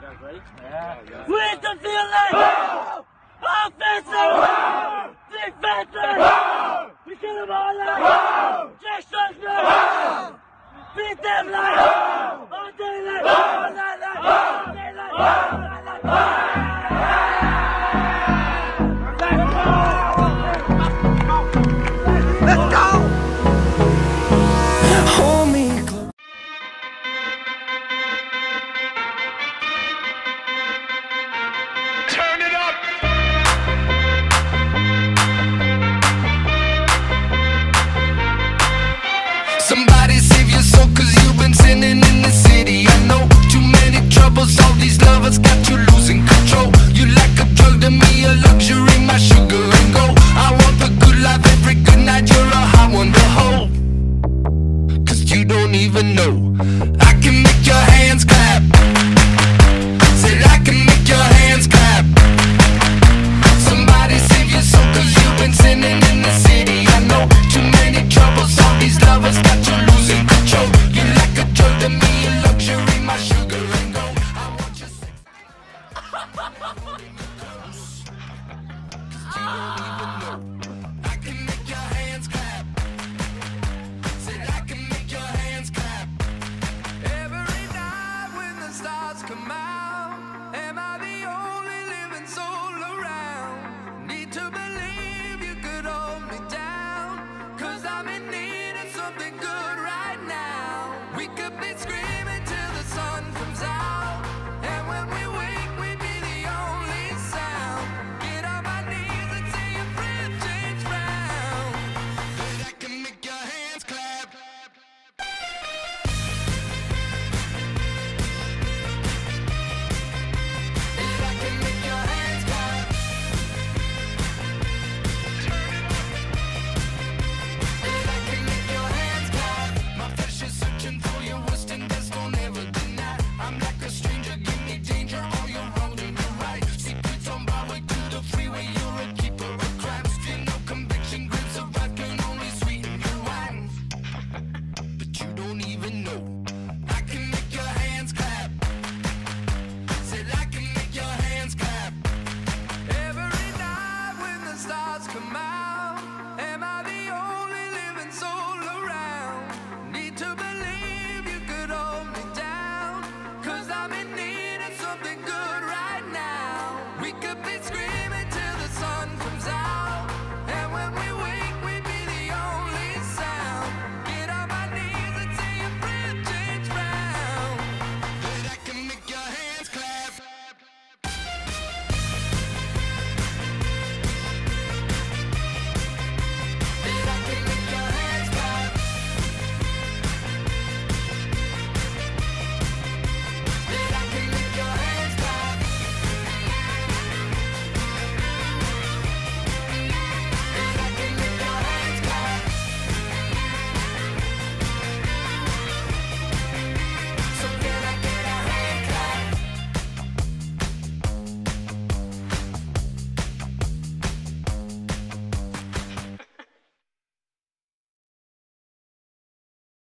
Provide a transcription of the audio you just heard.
Where's the feeling? Offensive! Defensive! We kill them all out! Just us now! Beat them like all day like all night like all day like all night like let's go! Hold me close. Turn it up! Somebody save your soul, cause you've been sinning in the city. I know too many troubles, all these lovers got you losing control. You like a drug to me, a luxury, my sugar and gold. I want the good life every good night, you're a hot one to hold. Cause you don't even know I can make your hands clap. Said I can make your hands clap. Somebody save your soul, cause you've been sinning in the city. I know too many troubles, all these lovers got you losing control. You like a drug to me, a luxury, my sugar and gold. I want your sex. Cause you don't even know I can make your hands clap. Said I can make your hands clap. Every night when the stars come out, am I the only living soul around? Need to believe you could hold me down, cause I'm in need of something good right now. We could be screaming till the sun comes out, and when we wake we'd be the only sound. Get on my knees and say your friend change round. That I can make your hands clap. That I can make your hands clap. That I can make your hands clap. My flesh is searching for your worst and best, don't ever deny. I'm like a stranger, give me danger, all you're wrong and you're right. Secrets on my way to the freeway, you're a keeper of crimes. Feel no conviction, grips of wrath can only sweeten your wine. But you don't even know I can make your hands clap. Said I can make your hands clap. Every night when the stars come out, am I the only living soul around? Need to believe you could hold me down, cause I'm in need of something good right now. We could be screaming